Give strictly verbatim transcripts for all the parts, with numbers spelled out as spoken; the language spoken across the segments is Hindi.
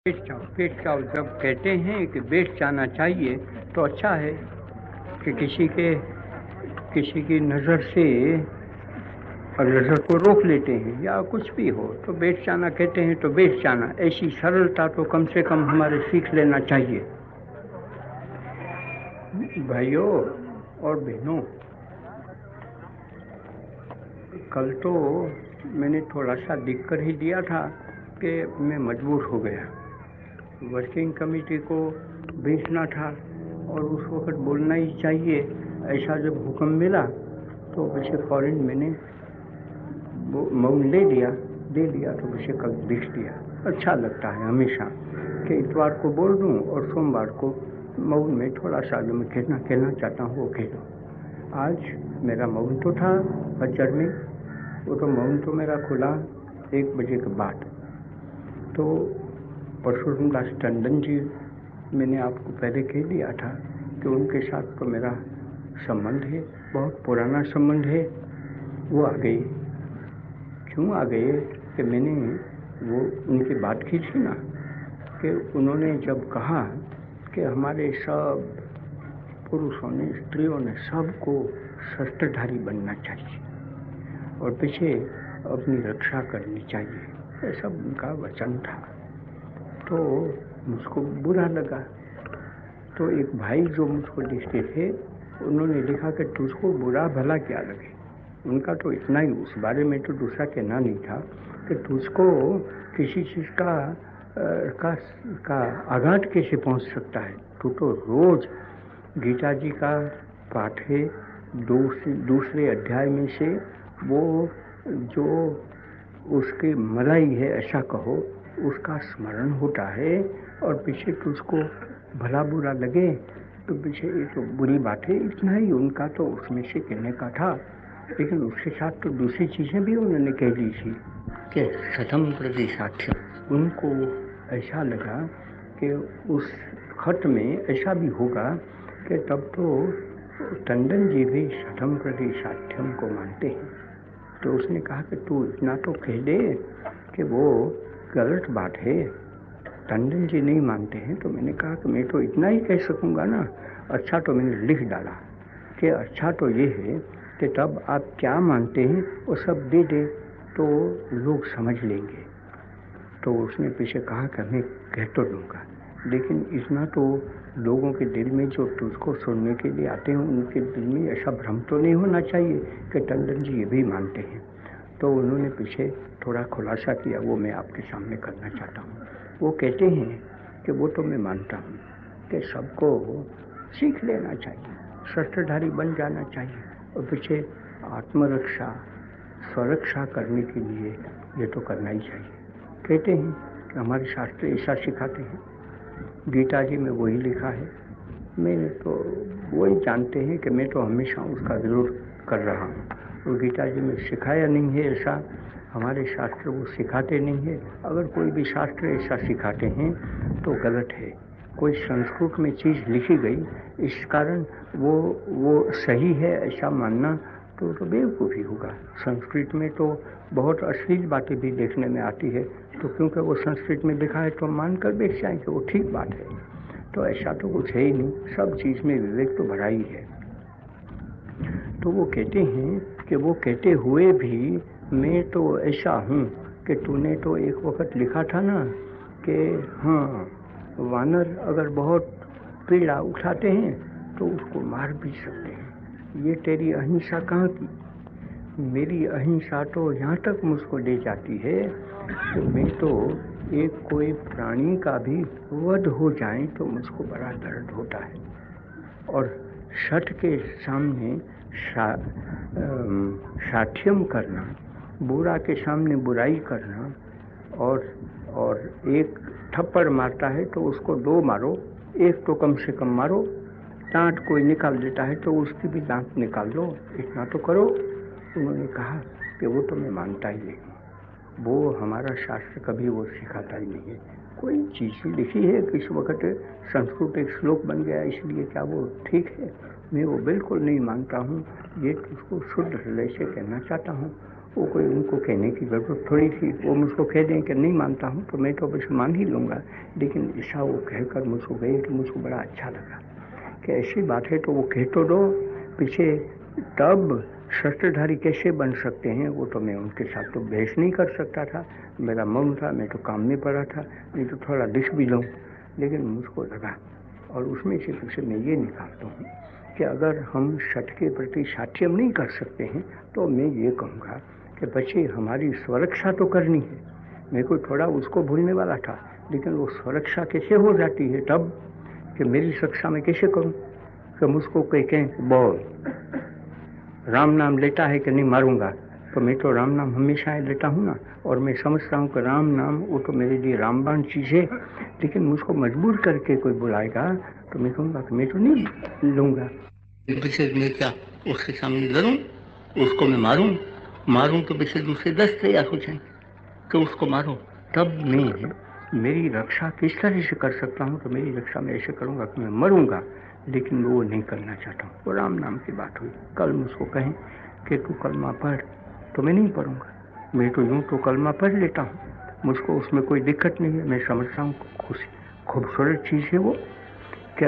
पेट चाव पेट चाव जब कहते हैं कि पेट जाना चाहिए तो अच्छा है कि किसी के किसी की नज़र से और नज़र को रोक लेते हैं या कुछ भी हो तो पेट जाना कहते हैं तो पेट जाना, ऐसी सरलता तो कम से कम हमारे सीख लेना चाहिए। भाइयों और बहनों, कल तो मैंने थोड़ा सा दिख कर ही दिया था कि मैं मजबूर हो गया। वर्किंग कमेटी को भेजना था और उस वक्त बोलना ही चाहिए, ऐसा जब हुक्म मिला तो पीछे फौरन मैंने वो मौन ले लिया दे लिया तो पीछे कल लिख दिया। अच्छा लगता है हमेशा कि इतवार को बोल दूँ और सोमवार को मौन में थोड़ा सा जो मैं कहना कहना चाहता हूँ वो कह दूँ। आज मेरा मौन तो था फजर में, वो तो मौन तो मेरा खुला एक बजे के बाद। तो परशुराम दास टंडन जी, मैंने आपको पहले कह दिया था कि उनके साथ तो मेरा संबंध है, बहुत पुराना संबंध है। वो आ गए। क्यों आ गए कि मैंने वो उनकी बात की थी ना कि उन्होंने जब कहा कि हमारे सब पुरुषों ने स्त्रियों ने सबको शस्त्रधारी बनना चाहिए और पीछे अपनी रक्षा करनी चाहिए, ये सब उनका वचन था। तो मुझको बुरा लगा। तो एक भाई जो मुझको लिखते थे उन्होंने लिखा कि तुझको बुरा भला क्या लगे। उनका तो इतना ही, उस बारे में तो दूसरा कहना नहीं था कि तुझको किसी चीज़ का का, का आघात कैसे पहुंच सकता है। तू तो रोज़ गीता जी का पाठ है, दूसरे दूसरे अध्याय में से वो जो उसकी मलाई है ऐसा कहो, उसका स्मरण होता है और पीछे तुझको भला बुरा लगे तो पीछे ये तो बुरी बात है। इतना ही उनका तो उसमें से कहने का था, लेकिन उसके साथ तो दूसरी चीज़ें भी उन्होंने कह दी थी कि शतम प्रति साक्ष्यम। उनको ऐसा लगा कि उस खत में ऐसा भी होगा कि तब तो टंडन जी भी शतम प्रति साक्ष्यम को मानते हैं। तो उसने कहा कि तू इतना तो कह दे कि वो गलत बात है, टंडन जी नहीं मानते हैं। तो मैंने कहा कि मैं तो इतना ही कह सकूंगा ना। अच्छा, तो मैंने लिख डाला कि अच्छा तो ये है कि तब आप क्या मानते हैं वो सब दे दे तो लोग समझ लेंगे। तो उसने पीछे कहा कि मैं कह तो दूंगा, लेकिन इतना तो लोगों के दिल में जो तुझको सुनने के लिए आते हैं उनके दिल में ऐसा भ्रम तो नहीं होना चाहिए कि टंडन जी ये भी मानते हैं। तो उन्होंने पीछे थोड़ा खुलासा किया, वो मैं आपके सामने करना चाहता हूँ। वो कहते हैं कि वो तो मैं मानता हूँ कि सबको सीख लेना चाहिए, शस्त्रधारी बन जाना चाहिए और पीछे आत्मरक्षा स्वरक्षा करने के लिए ये तो करना ही चाहिए। कहते हैं कि हमारे शास्त्र ऐसा सिखाते हैं, गीता जी में वही लिखा है। मैंने तो वही जानते हैं कि मैं तो हमेशा उसका विरोध कर रहा हूँ। और गीता जी में सिखाया नहीं है ऐसा, हमारे शास्त्र वो सिखाते नहीं है। अगर कोई भी शास्त्र ऐसा सिखाते हैं तो गलत है। कोई संस्कृत में चीज़ लिखी गई इस कारण वो वो सही है ऐसा मानना तो तो बेवकूफ़ी होगा। संस्कृत में तो बहुत अश्लील बातें भी देखने में आती है, तो क्योंकि वो संस्कृत में लिखा है तो मान कर बैठ जाएं कि वो ठीक बात है। तो ऐसा तो कुछ है ही नहीं, सब चीज़ में विवेक तो भरा ही है। तो वो कहते हैं कि वो कहते हुए भी मैं तो ऐसा हूँ कि तूने तो एक वक्त लिखा था ना कि हाँ, वानर अगर बहुत पीड़ा उठाते हैं तो उसको मार भी सकते हैं। ये तेरी अहिंसा कहाँ की? मेरी अहिंसा तो यहाँ तक मुझको ले जाती है कि मैं तो एक कोई प्राणी का भी वध हो जाए तो मुझको बड़ा दर्द होता है। और सत्य के सामने शा, साठ्यम करना, बुरा के सामने बुराई करना, और और एक थप्पड़ मारता है तो उसको दो मारो, एक तो कम से कम मारो। दांत कोई निकाल देता है तो उसकी भी दांत निकाल लो, इतना तो करो। उन्होंने कहा कि वो तो मैं मानता ही नहीं, वो हमारा शास्त्र कभी वो सिखाता ही नहीं है। कोई चीज़ लिखी है किस वक्त संस्कृत एक श्लोक बन गया इसलिए क्या वो ठीक है? मैं वो बिल्कुल नहीं मानता हूँ। ये उसको शुद्ध हृदय से कहना चाहता हूँ। वो कोई उनको कहने की ज़रूरत थोड़ी थी। वो मुझको कह दें कि नहीं मानता हूँ तो मैं तो बस मान ही लूँगा, लेकिन ऐसा वो कहकर मुझको गए कि मुझको बड़ा अच्छा लगा कि ऐसी बात है तो वो कह तो दो। पीछे तब शस्त्रधारी कैसे बन सकते हैं वो तो मैं उनके साथ तो बहस नहीं कर सकता था, मेरा मन था, मैं तो काम में पड़ा था, नहीं तो थोड़ा लिख भी लूँ। लेकिन मुझको लगा, और उसमें से पीछे मैं ये निकालता हूँ कि अगर हम सठ के प्रति साक्ष्यम नहीं कर सकते हैं तो मैं ये कहूँगा कि बच्चे हमारी सुरक्षा तो करनी है। मैं कोई थोड़ा उसको भूलने वाला था, लेकिन वो सुरक्षा कैसे हो जाती है तब कि मेरी सुरक्षा में कैसे करूँ कि मुझको कोई कहें बोल राम नाम लेता है कि नहीं मारूंगा, तो मैं तो राम नाम हमेशा लेता हूँ ना, और मैं समझता हूँ कि राम नाम वो तो मेरे लिए रामबाण चीज़ है। लेकिन मुझको मजबूर करके कोई बुलाएगा तो मैं कहूँगा कि मैं तो नहीं लूँगा। विशेष मैं क्या उसके सामने लड़ूँ, उसको मैं मारूँ मारूँ तो विशेष दूसरे दस तैयार हो जाएंगे तो उसको मारो। तब मैं मेरी रक्षा किस तरह से कर सकता हूँ, तो मेरी रक्षा में ऐसे करूँगा कि मैं मरूँगा, लेकिन वो नहीं करना चाहता हूँ। वो राम नाम की बात हुई। कल मुझको कहें कि तू कलमा पढ़, तो मैं नहीं पढ़ूँगा। मैं तो यूँ तो कलमा पढ़ लेता हूँ, मुझको उसमें कोई दिक्कत नहीं है। मैं समझता हूँ खुशी खूबसूरत चीज़ है वो, क्या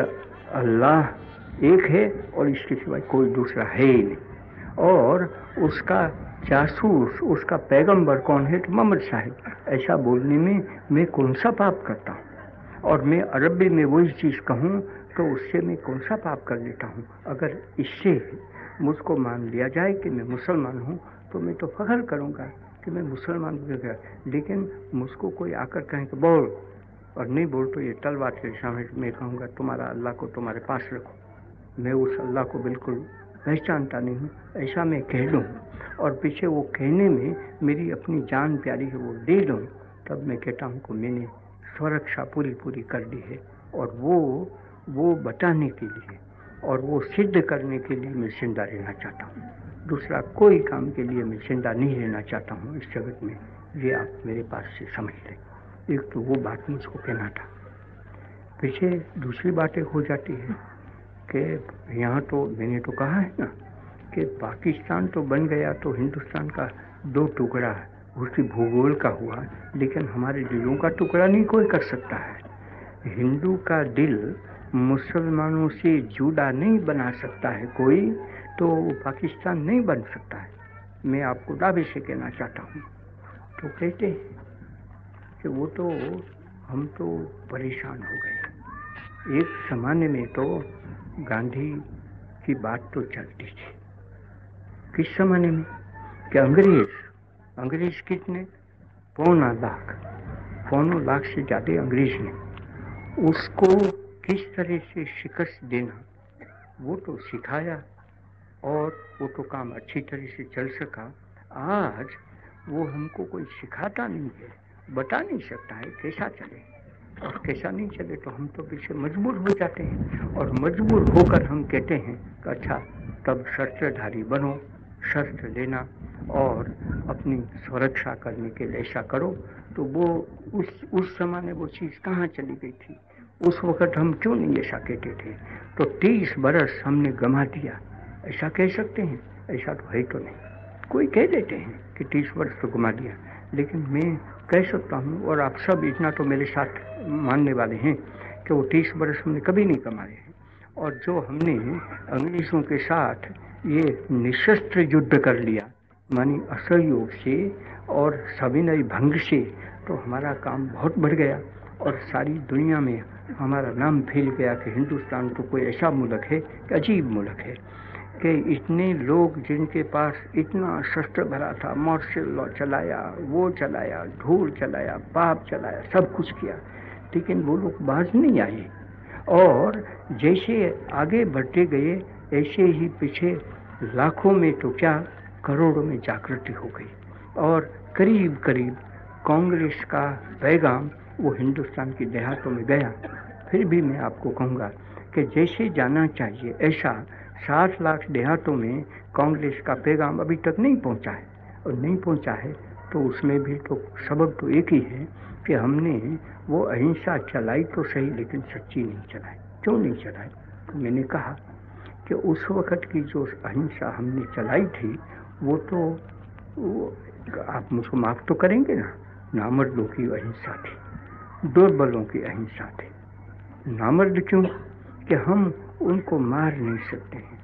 अल्लाह एक है और इसके सिवाय कोई दूसरा है ही नहीं, और उसका जासूस उसका पैगंबर कौन है, तो मोहम्मद साहिब। ऐसा बोलने में मैं कौन सा पाप करता हूँ, और मैं अरबी में वही चीज़ कहूँ तो उससे मैं कौन सा पाप कर लेता हूँ। अगर इससे मुझको मान लिया जाए कि मैं मुसलमान हूँ तो मैं तो फख्र करूँगा कि मैं मुसलमान हो गया। लेकिन मुझको कोई आकर कहें कि बोल, और नहीं बोल तो ये तलवार के सामने मैं कहूँगा तुम्हारा अल्लाह को तुम्हारे पास रखो, मैं उस अल्लाह को बिल्कुल पहचानता नहीं हूँ, ऐसा मैं कह दूँ, और पीछे वो कहने में मेरी अपनी जान प्यारी है वो दे दूँ, तब मैं कहता हूँ कि मैंने सुरक्षा पूरी पूरी कर दी है। और वो वो बताने के लिए और वो सिद्ध करने के लिए मैं जिंदा रहना चाहता हूँ। दूसरा कोई काम के लिए मैं जिंदा नहीं रहना चाहता हूँ इस जगत में, ये आप मेरे पास से समझ लें। एक तो वो बात मुझको कहना था। पीछे दूसरी बातें हो जाती है कि यहाँ तो मैंने तो कहा है ना कि पाकिस्तान तो बन गया तो हिंदुस्तान का दो टुकड़ा उसी भूगोल का हुआ, लेकिन हमारे दिलों का टुकड़ा नहीं कोई कर सकता है। हिंदू का दिल मुसलमानों से जुदा नहीं बना सकता है कोई, तो पाकिस्तान नहीं बन सकता है। मैं आपको दावे से कहना चाहता हूँ। तो कहते हैं कि वो तो हम तो परेशान हो गए। एक ज़माने में तो गांधी की बात तो चलती थी। किस ज़माने में कि अंग्रेज अंग्रेज कितने पौना लाख पौनों लाख से ज़्यादा अंग्रेज ने उसको किस तरह से शिकस्त देना वो तो सिखाया, और वो तो काम अच्छी तरह से चल सका। आज वो हमको कोई सिखाता नहीं है, बता नहीं सकता है कैसा चले और कैसा नहीं चले, तो हम तो पीछे मजबूर हो जाते हैं, और मजबूर होकर हम कहते हैं कि अच्छा तब शस्त्रधारी बनो, शस्त्र लेना और अपनी सुरक्षा करने के लिए ऐसा करो। तो वो उस उस समय वो चीज़ कहाँ चली गई थी, उस वक़्त हम क्यों नहीं ऐसा कहते थे। तो तीस बरस हमने गंवा दिया, ऐसा कह सकते हैं? ऐसा तो है तो नहीं। कोई कह देते हैं कि तीस वर्ष तो गंवा दिया, लेकिन मैं कह सकता हूँ, और आप सब इतना तो मेरे साथ मानने वाले हैं कि वो तीस बरस हमने कभी नहीं कमाए हैं। और जो हमने अंग्रेज़ों के साथ ये निशस्त्र युद्ध कर लिया, मानी असहयोग से और सविनय भंग से, तो हमारा काम बहुत बढ़ गया और सारी दुनिया में हमारा नाम फैल गया कि हिंदुस्तान तो कोई ऐसा मुल्क है कि अजीब मुल्क है, कि इतने लोग जिनके पास इतना शस्त्र भरा था, मार्शल लॉ चलाया, वो चलाया, धूल चलाया, पाप चलाया, सब कुछ किया, लेकिन वो लोग बाज नहीं आए। और जैसे आगे बढ़ते गए ऐसे ही पीछे लाखों में तो क्या करोड़ों में जागृति हो गई, और करीब करीब कांग्रेस का पैगाम वो हिंदुस्तान की देहातों में गया। फिर भी मैं आपको कहूँगा कि जैसे जाना चाहिए ऐसा साठ लाख देहातों में कांग्रेस का पैगाम अभी तक नहीं पहुँचा है, और नहीं पहुँचा है तो उसमें भी तो सबब तो एक ही है कि हमने वो अहिंसा चलाई तो सही, लेकिन सच्ची नहीं चलाई। क्यों नहीं चलाई? तो मैंने कहा कि उस वक़्त की जो अहिंसा हमने चलाई थी वो तो वो आप मुझको माफ तो करेंगे ना, नामर्दों की अहिंसा थी, दुर्बलों की अहिंसा थी। नामर्द क्यों कि हम उनको मार नहीं सकते हैं।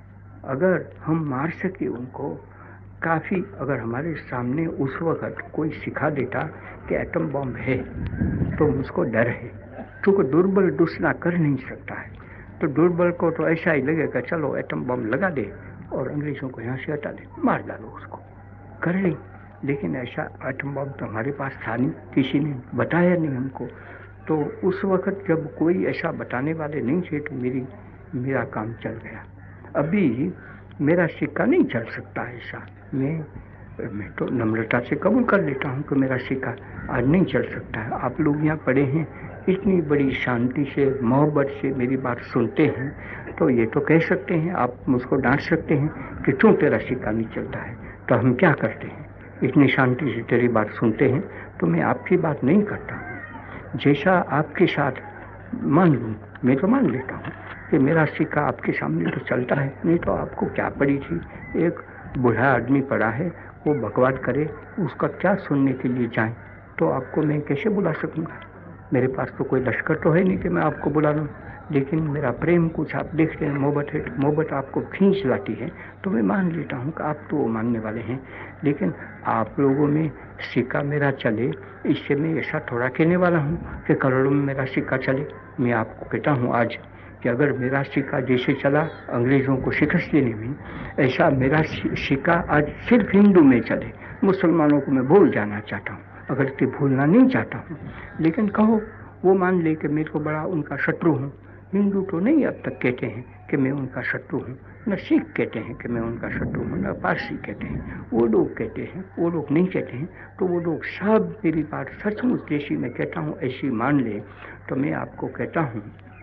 अगर हम मार सके उनको काफ़ी, अगर हमारे सामने उस वक़्त कोई सिखा देता कि एटम बॉम्ब है तो मुझको डर है, क्योंकि दुर्बल दूसरा कर नहीं सकता है। तो दुर्बल को तो ऐसा ही लगेगा चलो एटम बॉम्ब लगा दे और अंग्रेज़ों को यहाँ से हटा दे, मार डालो उसको, कर ले। लेकिन ऐसा एटम बॉम्ब तो हमारे पास था नहीं, किसी ने बताया नहीं हमको। तो उस वक़्त जब कोई ऐसा बताने वाले नहीं थे तो मेरी मेरा काम चल गया। अभी मेरा सिक्का नहीं चल सकता ऐसा, मैं मैं तो नम्रता से कबूल कर लेता हूँ कि मेरा सिक्का आज नहीं चल सकता है। आप लोग यहाँ पड़े हैं, इतनी बड़ी शांति से मोहब्बत से मेरी बात सुनते हैं, तो ये तो कह सकते हैं, आप मुझको डांट सकते हैं कि क्यों तेरा सिक्का नहीं चलता है। तो हम क्या करते हैं, इतनी शांति से तेरी बात सुनते हैं तो मैं आपकी बात नहीं करता हूँ। जैसा आपके साथ मान लूँ, मैं तो मान लेता हूँ कि मेरा सिक्का आपके सामने तो चलता है, नहीं तो आपको क्या पड़ी थी। एक बूढ़ा आदमी पड़ा है, वो बकवाद करे, उसका क्या सुनने के लिए जाएं, तो आपको मैं कैसे बुला सकूँगा। मेरे पास तो कोई लश्कर तो है नहीं कि मैं आपको बुला लूँ, लेकिन मेरा प्रेम कुछ आप देखते हैं, मोहब्बत है, मोहब्बत आपको खींच लाती है, तो मैं मान लेता हूँ कि आप तो मानने वाले हैं। लेकिन आप लोगों में सिक्का मेरा चले, इससे मैं ऐसा थोड़ा कहने वाला हूँ कि करोड़ों में मेरा सिक्का चले। मैं आपको कहता हूँ आज कि अगर मेरा सिक्का जैसे चला अंग्रेज़ों को शिकस्त देने में, ऐसा मेरा सिक्का आज सिर्फ हिंदू में चले। मुसलमानों को मैं भूल जाना चाहता हूँ, अगर कि भूलना नहीं चाहता हूँ, लेकिन कहो वो मान ले कि मेरे को बड़ा उनका शत्रु हूँ। हिंदू तो नहीं अब तक कहते हैं कि मैं उनका शत्रु हूँ, न सिख कहते हैं कि मैं उनका शत्रु हूँ, न पारसी कहते हैं, वो लोग कहते हैं, वो लोग नहीं कहते हैं। तो वो लोग सब मेरी बात सचमुच जैसी मैं कहता हूँ ऐसी मान ले। तो मैं आपको कहता हूँ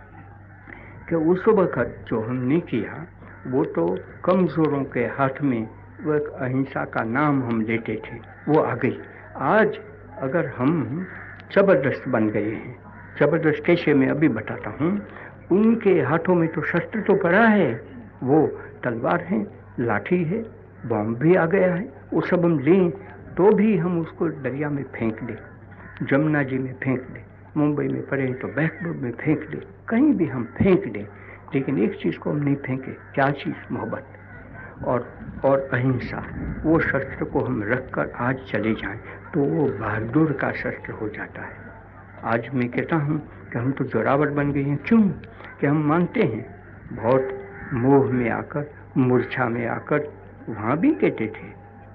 कि उस वक़्त जो हमने किया वो तो कमज़ोरों के हाथ में वो एक अहिंसा का नाम हम लेते थे, वो आ गई। आज अगर हम ज़बरदस्त बन गए हैं, ज़बरदस्त कैसे मैं अभी बताता हूँ। उनके हाथों में तो शस्त्र तो पड़ा है, वो तलवार है, लाठी है, बॉम्ब भी आ गया है, वो सब हम लें तो भी हम उसको दरिया में फेंक दें, जमुना जी में फेंक दें, मुंबई में पड़े तो बैकबोर्ड में फेंक दें, कहीं भी हम फेंक दें, लेकिन एक चीज़ को हम नहीं फेंके। क्या चीज़? मोहब्बत और और अहिंसा। वो शस्त्र को हम रखकर आज चले जाएं तो वो बहादुर का शस्त्र हो जाता है। आज मैं कहता हूँ कि हम तो जोरावर बन गए हैं। क्यों? कि हम मानते हैं बहुत मोह में आकर, मूर्छा में आकर, वहाँ भी कहते थे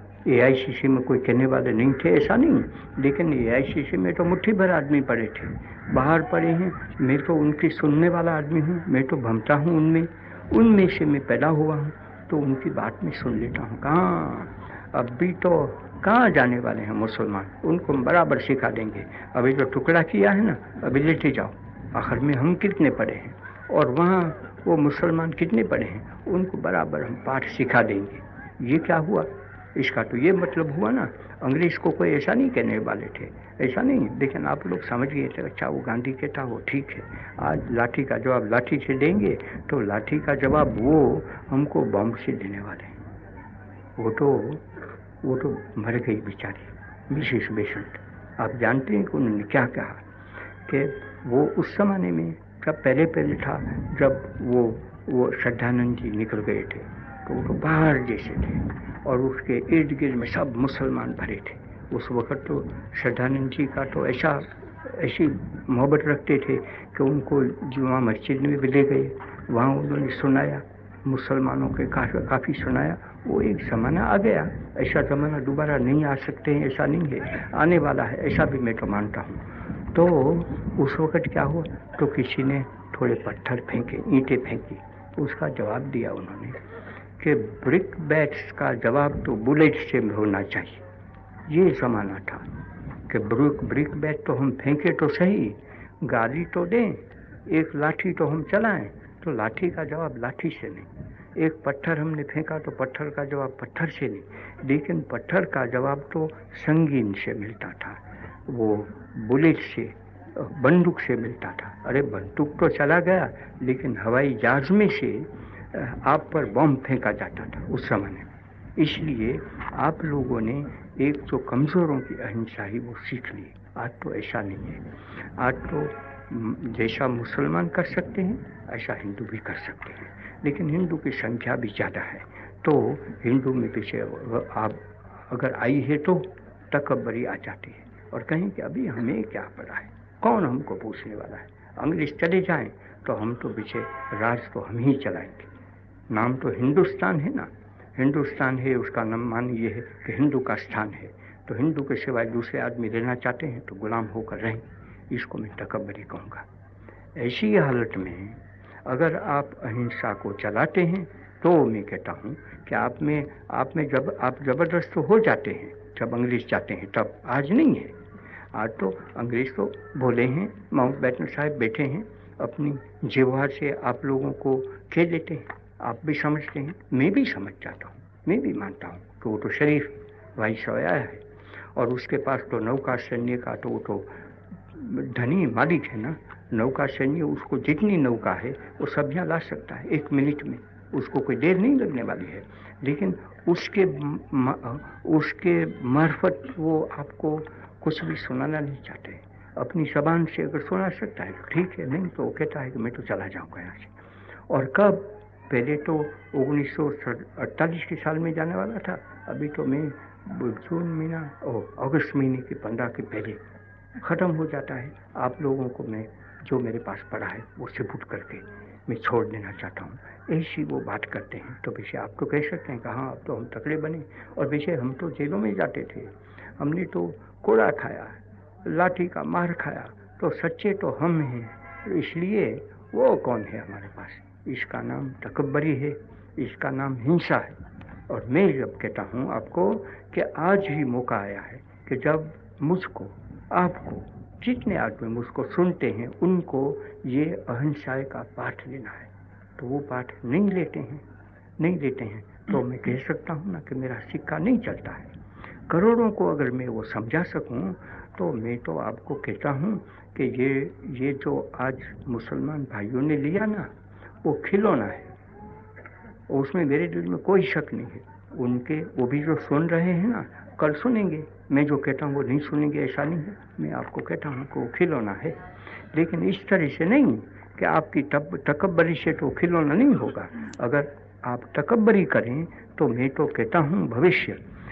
ए आई सी सी में कोई कहने वाले नहीं थे, ऐसा नहीं, लेकिन ए आई सी सी में तो मुट्ठी भर आदमी पड़े थे, बाहर पड़े हैं। मैं तो उनकी सुनने वाला आदमी हूँ, मैं तो भमता हूँ उनमें, उनमें से मैं पैदा हुआ हूँ, तो उनकी बात में सुन लेता हूँ। कहाँ अभी तो कहाँ जाने वाले हैं मुसलमान, उनको हम बराबर सिखा देंगे। अभी जो टुकड़ा किया है ना, अभी लेटे जाओ, आखिर में हम कितने पढ़े हैं और वहाँ वो मुसलमान कितने पढ़े हैं, उनको बराबर हम पाठ सिखा देंगे। ये क्या हुआ? इसका तो ये मतलब हुआ ना, अंग्रेज़ को कोई ऐसा नहीं कहने वाले थे, ऐसा नहीं, लेकिन आप लोग समझ गए थे अच्छा वो गांधी कहता वो ठीक है। आज लाठी का जवाब लाठी से देंगे तो लाठी का जवाब वो हमको बॉम्ब से देने वाले हैं। वो तो वो तो मर गई बेचारी मिसेस बेसेंट। आप जानते हैं कि उन्होंने क्या कहा कि वो उस ज़माने में जब पहले पहले था, जब वो वो श्रद्धानंद जी निकल गए थे तो वो तो बाहर जैसे थे और उसके इर्द गिर्द में सब मुसलमान भरे थे। उस वक़्त तो श्रद्धानंद जी का तो ऐसा ऐसी मोहब्बत रखते थे कि उनको जुमा मस्जिद में भी ले गए, वहाँ उन्होंने सुनाया, मुसलमानों के काफ़ी काफ़ी सुनाया। वो एक ज़माना आ गया, ऐसा ज़माना दोबारा नहीं आ सकते हैं, ऐसा नहीं है, आने वाला है, ऐसा भी मैं तो मानता हूँ। तो उस वक़्त क्या हुआ, तो किसी ने थोड़े पत्थर फेंके, ईंटें फेंकी, उसका जवाब दिया उन्होंने कि ब्रिक बैट्स का जवाब तो बुलेट से होना चाहिए। ये ज़माना था कि ब्रिक ब्रिक बैट तो हम फेंके तो सही, गाली तो दें, एक लाठी तो हम चलाएं, तो लाठी का जवाब लाठी से नहीं। एक पत्थर हमने फेंका तो पत्थर का जवाब पत्थर से नहीं, लेकिन पत्थर का जवाब तो संगीन से मिलता था, वो बुलेट से, बंदूक से मिलता था। अरे बंदूक तो चला गया, लेकिन हवाई जहाज में से आप पर बॉम्ब फेंका जाता था उस समय में। इसलिए आप लोगों ने एक जो कमज़ोरों की अहिंसा ही वो सीख ली। आज तो ऐसा नहीं है। आज तो जैसा मुसलमान कर सकते हैं ऐसा हिंदू भी कर सकते हैं, लेकिन हिंदू की संख्या भी ज़्यादा है, तो हिंदू में पीछे आप अगर आई है तो तकब्बरी आ जाती है और कहें कि अभी हमें क्या पड़ा है, कौन हमको पूछने वाला है, अंग्रेज चले जाएं तो हम तो पीछे राज तो हम ही चलाएंगे। नाम तो हिंदुस्तान है ना, हिंदुस्तान है, उसका नाम मान ये है कि हिंदू का स्थान है, तो हिंदू के सिवाय दूसरे आदमी रहना चाहते हैं तो गुलाम होकर रहें, इसको मैं तकब्बरी कहूँगा। ऐसी हालत में अगर आप अहिंसा को चलाते हैं तो मैं कहता हूँ कि आप में आप में जब आप ज़बरदस्त हो जाते हैं जब अंग्रेज जाते हैं तब, आज नहीं है। आज तो अंग्रेज तो बोले हैं, माउंटबेटन साहब बैठे हैं, अपनी जिह्वा से आप लोगों को कह लेते हैं, आप भी समझते हैं, मैं भी समझ जाता हूँ, मैं भी मानता हूँ कि वो तो शरीफ वाइसरॉय है और उसके पास तो नौका सैन्य का तो वो तो धनी मालिक है ना। नौका सैन्य, उसको जितनी नौका है वो सब यहाँ ला सकता है एक मिनट में, उसको कोई देर नहीं लगने वाली है, लेकिन उसके म, उसके मार्फत वो आपको कुछ भी सुनाना नहीं चाहते। अपनी ज़बान से अगर सुना सकता है तो ठीक है, नहीं तो वो कहता है कि मैं तो चला जाऊँगा यहाँ से। और कब, पहले तो उन्नीस सौ अड़तालीस के साल में जाने वाला था, अभी तो मैं जून महीना और अगस्त महीने के पंद्रह के पहले ख़त्म हो जाता है। आप लोगों को मैं जो मेरे पास पड़ा है वो सिपुट करके मैं छोड़ देना चाहता हूँ। ऐसी वो बात करते हैं तो वैसे आप तो कह सकते हैं कि हाँ अब तो हम तकड़े बने, और वैसे हम तो जेलों में जाते थे, हमने तो कोड़ा खाया, लाठी का मार खाया, तो सच्चे तो हम हैं, इसलिए वो कौन है हमारे पास। इसका नाम तकब्बरी है, इसका नाम हिंसा है। और मैं जब कहता हूँ आपको कि आज ही मौका आया है कि जब मुझको, आपको, जितने आदमी मुझको सुनते हैं उनको ये अहिंसा का पाठ लेना है, तो वो पाठ नहीं लेते हैं नहीं लेते हैं तो मैं कह सकता हूँ ना कि मेरा सिक्का नहीं चलता है। करोड़ों को अगर मैं वो समझा सकूँ तो मैं तो आपको कहता हूँ कि ये ये जो आज मुसलमान भाइयों ने लिया ना, वो खिलौना है, उसमें मेरे दिल में कोई शक नहीं है। उनके वो भी जो सुन रहे हैं ना, कल सुनेंगे, मैं जो कहता हूँ वो नहीं सुनेंगे ऐसा नहीं है। मैं आपको कहता हूँ कि वो खिलौना है, लेकिन इस तरह से नहीं कि आपकी तब तकब्बरी से तो खिलौना नहीं होगा। अगर आप तकब्बरी करें तो मैं तो कहता हूँ भविष्य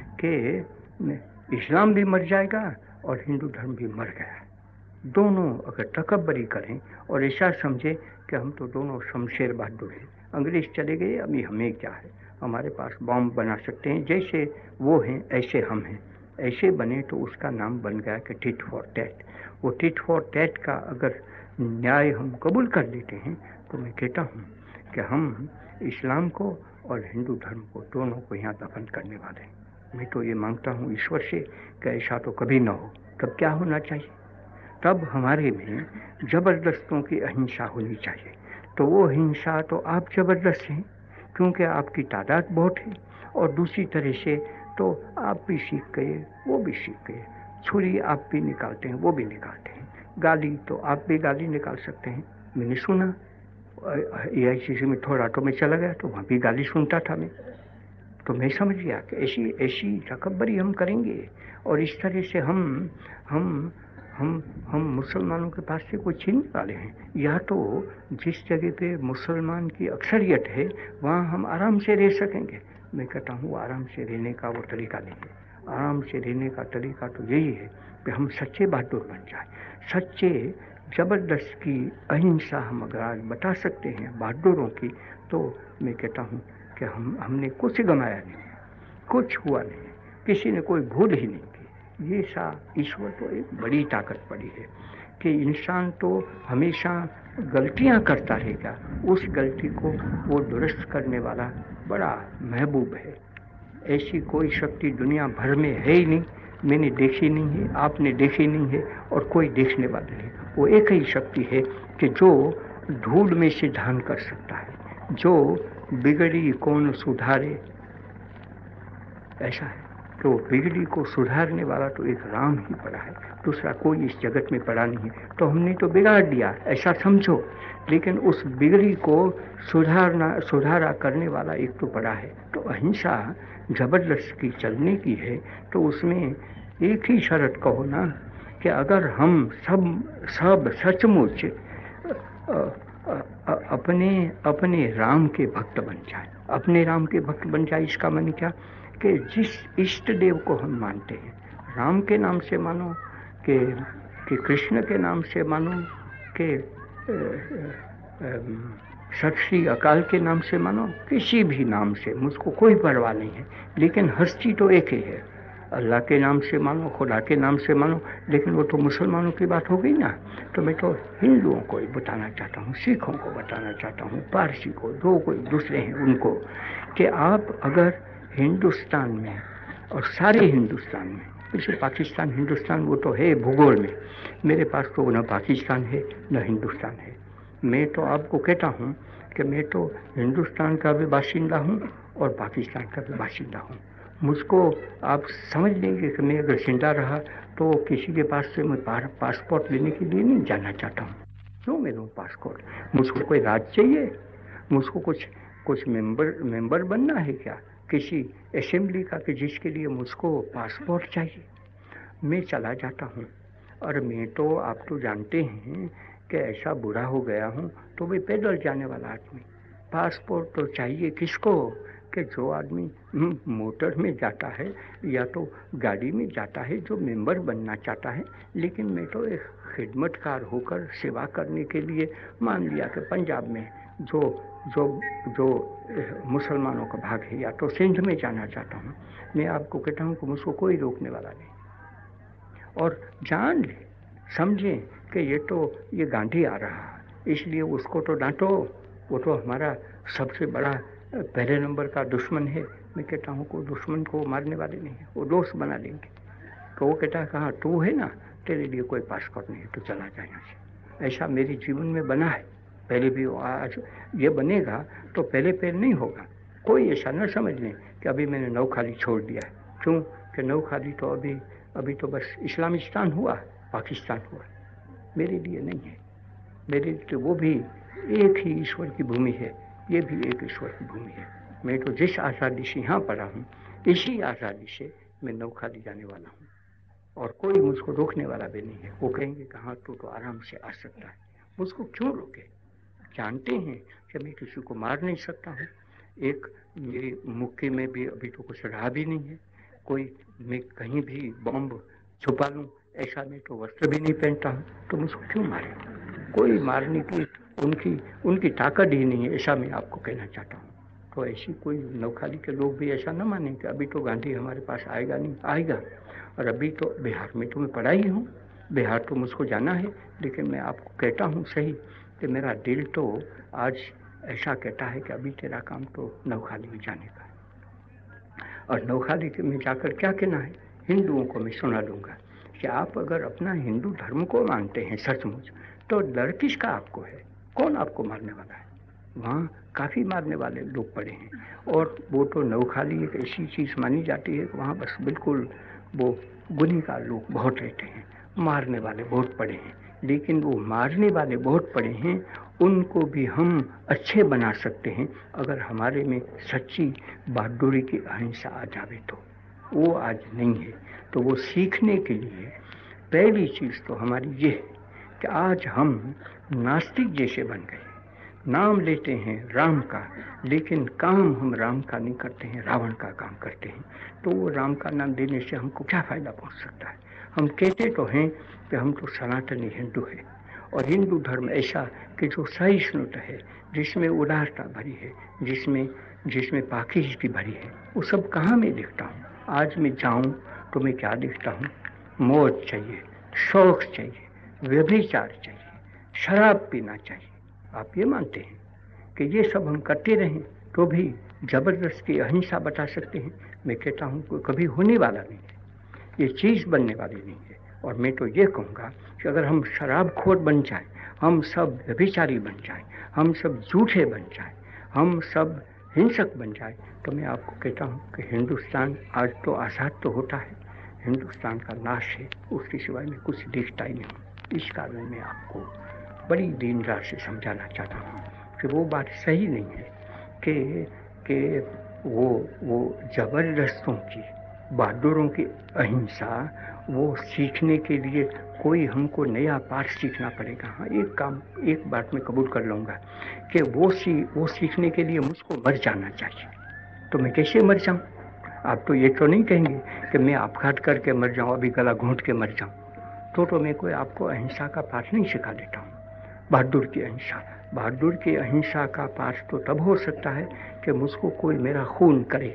कि इस्लाम भी मर जाएगा और हिंदू धर्म भी मर गया। दोनों अगर तकब्बरी करें और ऐसा समझे कि हम तो दोनों शमशेर बहादुर हैं, अंग्रेज चले गए अभी हमें क्या है, हमारे पास बॉम्ब बना सकते हैं, जैसे वो हैं ऐसे हम हैं, ऐसे बने तो उसका नाम बन गया कि टिट फॉर टैट। वो टिट फॉर टैट का अगर न्याय हम कबूल कर लेते हैं तो मैं कहता हूँ कि हम इस्लाम को और हिंदू धर्म को दोनों को यहाँ दफन करने वाले हैं। मैं तो ये मांगता हूँ ईश्वर से कि ऐसा तो कभी ना हो। तब क्या होना चाहिए, तब हमारे में ज़बरदस्तों की अहिंसा होनी चाहिए। तो वो हिंसा तो आप ज़बरदस्त हैं क्योंकि आपकी तादाद बहुत है, और दूसरी तरह से तो आप भी सीख गए, वो भी सीख गए। छुरी आप भी निकालते हैं, वो भी निकालते हैं। गाली तो आप भी गाली निकाल सकते हैं। मैंने सुना ए आई सी सी में थोड़ा तो मैं चला गया तो वहाँ भी गाली सुनता था मैं, तो मैं समझ गया कि ऐसी ऐसी तकब्बरी हम करेंगे और इस तरह से हम हम हम हम मुसलमानों के पास से कोई छीनने वाले हैं। या तो जिस जगह पे मुसलमान की अक्सरियत है वहाँ हम आराम से रह सकेंगे। मैं कहता हूँ आराम से रहने का वो तरीका नहीं है। आराम से रहने का तरीका तो यही है कि हम सच्चे बहादुर बन जाए। सच्चे ज़बरदस्त की अहिंसा हम अगर आज बता सकते हैं बहादुरों की, तो मैं कहता हूँ कि हम हमने कुछ गंवाया नहीं, कुछ हुआ नहीं, किसी ने कोई भूल ही नहीं की। ये सा ईश्वर तो एक बड़ी ताकत पड़ी है कि इंसान तो हमेशा गलतियां करता रहेगा, उस गलती को वो दुरुस्त करने वाला बड़ा महबूब है। ऐसी कोई शक्ति दुनिया भर में है ही नहीं, मैंने देखी नहीं है, आपने देखी नहीं है और कोई देखने वाला नहीं। वो एक ही शक्ति है कि जो धूल में से धान कर सकता है, जो बिगड़ी कौन सुधारे, ऐसा है कि तो बिगड़ी को सुधारने वाला तो एक राम ही पड़ा है, दूसरा कोई इस जगत में पड़ा नहीं है। तो हमने तो बिगाड़ दिया ऐसा समझो, लेकिन उस बिगड़ी को सुधारना सुधारा करने वाला एक तो पड़ा है। तो अहिंसा जबरदस्ती चलने की है, तो उसमें एक ही शर्त कहो ना कि अगर हम सब सब सचमुच अपने अपने राम के भक्त बन जाए, अपने राम के भक्त बन जाए, इसका मन क्या कि जिस इष्ट देव को हम मानते हैं, राम के नाम से मानो कि कि कृष्ण के नाम से मानो कि सत श्री अकाल के नाम से मानो, किसी भी नाम से मुझको कोई परवाह नहीं है, लेकिन हस्ती तो एक ही है। अल्लाह के नाम से मानो, खुदा के नाम से मानो, लेकिन वो तो मुसलमानों की बात हो गई ना। तो मैं तो हिंदुओं को ही बताना चाहता हूँ, सिखों को बताना चाहता हूँ, पारसी को, जो कोई दूसरे हैं उनको, कि आप अगर हिंदुस्तान में और सारे हिंदुस्तान में, जैसे पाकिस्तान हिंदुस्तान वो तो है भूगोल में, मेरे पास तो न पाकिस्तान है न हिंदुस्तान है। मैं तो आपको कहता हूँ कि मैं तो हिंदुस्तान का भी बाशिंदा हूँ और पाकिस्तान का भी बाशिंदा हूँ। मुझको आप समझ लेंगे कि मैं अगर जिंदा रहा तो किसी के पास से मैं पासपोर्ट लेने के लिए नहीं जाना चाहता हूँ। क्यों मैं लूँ पासपोर्ट? मुझको कोई राज चाहिए? मुझको कुछ कुछ मेंबर मेंबर बनना है क्या किसी असेंबली का कि जिसके लिए मुझको पासपोर्ट चाहिए? मैं चला जाता हूँ। और मैं तो आप तो जानते हैं कि ऐसा बुरा हो गया हूँ, तो मैं पैदल जाने वाला आदमी, पासपोर्ट तो चाहिए किसको? कि जो आदमी मोटर में जाता है या तो गाड़ी में जाता है, जो मेंबर बनना चाहता है। लेकिन मैं तो एक खिदमतकार होकर सेवा करने के लिए, मान लिया कि पंजाब में जो जो जो मुसलमानों का भाग है या तो सिंध में जाना चाहता हूँ, मैं आपको कहता हूँ कि मुझको कोई रोकने वाला नहीं। और जान ले, समझें कि ये तो ये गांधी आ रहा है, इसलिए उसको तो डांटो, वो तो हमारा सबसे बड़ा पहले नंबर का दुश्मन है। मैं कहता हूँ कोई दुश्मन को मारने वाले नहीं है, वो दोस्त बना देंगे। तो वो कहता है कहाँ तू है ना, तेरे लिए कोई पासपोर्ट नहीं है, तो चला जाए यहाँ से। ऐसा मेरे जीवन में बना है, पहले भी आज ये बनेगा तो पहले पहले नहीं होगा। कोई ऐसा न समझ लें कि अभी मैंने नौखाली छोड़ दिया है। क्यों कि नौखाली तो अभी अभी तो बस इस्लामिस्तान हुआ, पाकिस्तान हुआ, मेरे लिए नहीं है। मेरे लिए तो वो भी एक ही ईश्वर की भूमि है, ये भी एक ईश्वर की भूमि है। मैं तो जिस आज़ादी से यहाँ पड़ा हूँ, इसी आज़ादी से मैं नौखाली जाने वाला हूँ, और कोई मुझको रोकने वाला भी नहीं है। वो कहेंगे कहाँ तो, तो आराम से आ सकता है, मुझको क्यों रोके? जानते हैं कि मैं किसी को मार नहीं सकता हूँ। एक मेरी मुक्की में भी अभी तो कुछ रहा भी नहीं है, कोई मैं कहीं भी बॉम्ब छुपा लूँ, ऐसा मैं तो वस्त्र भी नहीं पहनता हूँ, तो मुझको क्यों मारे? कोई मारने की उनकी उनकी ताकत ही नहीं है, ऐसा मैं आपको कहना चाहता हूँ। तो ऐसी कोई नौखाली के लोग भी ऐसा न माने कि अभी तो गांधी हमारे पास आएगा नहीं, आएगा। और अभी तो बिहार में तो मैं पढ़ा ही हूँ, बिहार तो मुझको जाना है, लेकिन मैं आपको कहता हूँ सही कि मेरा दिल तो आज ऐसा कहता है कि अभी तेरा काम तो नौखाली में जाने का है। और नौखाली में जाकर क्या कहना है? हिंदुओं को मैं सुना दूंगा कि आप अगर अपना हिंदू धर्म को मानते हैं सचमुच, तो डर किसका आपको है? कौन आपको मारने वाला है? वहाँ काफ़ी मारने वाले लोग पड़े हैं, और वो तो नौखाली एक ऐसी चीज़ मानी जाती है कि वहाँ बस बिल्कुल वो गुनहगार लोग बहुत रहते हैं, मारने वाले बहुत पड़े हैं। लेकिन वो मारने वाले बहुत पड़े हैं, उनको भी हम अच्छे बना सकते हैं अगर हमारे में सच्ची बहादुरी की अहिंसा आ जावे तो। वो आज नहीं है, तो वो सीखने के लिए पहली चीज़ तो हमारी ये है कि आज हम नास्तिक जैसे बन गए, नाम लेते हैं राम का, लेकिन काम हम राम का नहीं करते हैं, रावण का काम करते हैं। तो वो राम का नाम देने से हमको क्या फ़ायदा पहुंच सकता है? हम कहते तो हैं कि हम तो सनातनी हिंदू हैं, और हिंदू धर्म ऐसा कि जो सहिष्णुता है, जिसमें उदारता भरी है, जिसमें जिसमें पाकीज़गी भरी है, वो सब कहाँ मैं दिखता हूँ? आज मैं जाऊँ तो मैं क्या दिखता हूँ? मौज चाहिए, शौक चाहिए, व्यभिचार चाहिए, शराब पीना चाहिए। आप ये मानते हैं कि ये सब हम करते रहें तो भी ज़बरदस्ती अहिंसा बता सकते हैं? मैं कहता हूँ कोई कभी होने वाला नहीं है, ये चीज़ बनने वाली नहीं है। और मैं तो ये कहूँगा कि अगर हम शराबखोर बन जाएं, हम सब व्यभिचारी बन जाएं, हम सब झूठे बन जाएं, हम सब हिंसक बन जाए, तो मैं आपको कहता हूँ कि हिंदुस्तान आज तो आज़ाद तो होता है, हिंदुस्तान का नाश है, उसके सिवाय में कुछ दिखता ही नहीं। इस कारण मैं आपको बड़ी दीन रात से समझाना चाहता हूँ कि वो बात सही नहीं है कि कि वो वो ज़बरदस्तों की, बहादुरों की अहिंसा, वो सीखने के लिए कोई हमको नया पाठ सीखना पड़ेगा। हाँ, एक काम, एक बात मैं कबूल कर लूँगा कि वो सी वो सीखने के लिए मुझको मर जाना चाहिए। तो मैं कैसे मर जाऊँ? आप तो ये तो नहीं कहेंगे कि मैं आपघात करके मर जाऊँ, अभी गला घोंट के मर जाऊँ। तो तो मैं कोई आपको अहिंसा का पाठ नहीं सिखा देता हूँ, बहादुर की अहिंसा। बहादुर की अहिंसा का पाठ तो तब हो सकता है कि मुझको कोई मेरा खून करे,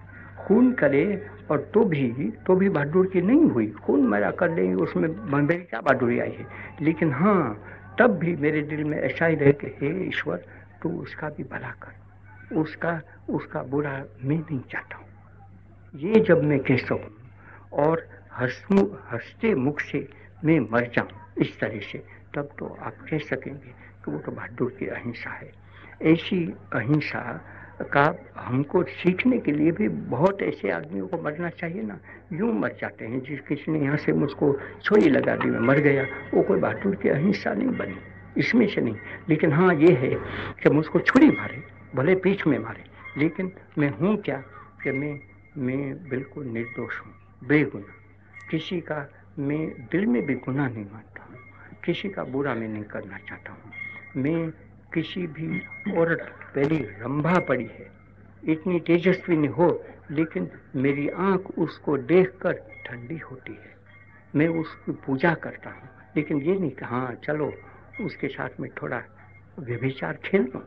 खून करे और तो भी तो भी बहादुर की नहीं हुई, खून मेरा कर लेंगे, उसमें मेरी क्या बहादुरी आई है। लेकिन हाँ, तब भी मेरे दिल में ऐसा ही रहे कि हे ईश्वर, तू उसका भी भला कर, उसका उसका बुरा मैं नहीं चाहता हूँ। ये जब मैं कह सकूँ और हंसमुख हंसते मुख से मैं मर जाऊँ इस तरह से, तब तो आप कह सकेंगे कि वो तो बहादुर की अहिंसा है। ऐसी अहिंसा का हमको सीखने के लिए भी बहुत ऐसे आदमियों को मरना चाहिए ना। यूं मर जाते हैं, जिस किसी ने यहाँ से मुझको छुरी लगा दी, मैं मर गया, वो कोई बहादुर की अहिंसा नहीं बनी, इसमें से नहीं। लेकिन हाँ, ये है कि मुझको छुरी मारे, भले पीठ में मारे, लेकिन मैं हूँ क्या कि मैं मैं बिल्कुल निर्दोष हूँ, बेगुनाह, किसी का मैं दिल में भी गुनाह नहीं मानता हूँ, किसी का बुरा मैं नहीं करना चाहता हूँ। मैं किसी भी औरत, पहली रंभा पड़ी है, इतनी तेजस्वी नहीं हो, लेकिन मेरी आंख उसको देखकर ठंडी होती है, मैं उसकी पूजा करता हूँ। लेकिन ये नहीं कि हाँ चलो उसके साथ में थोड़ा व्यभिचार खेल लूँ,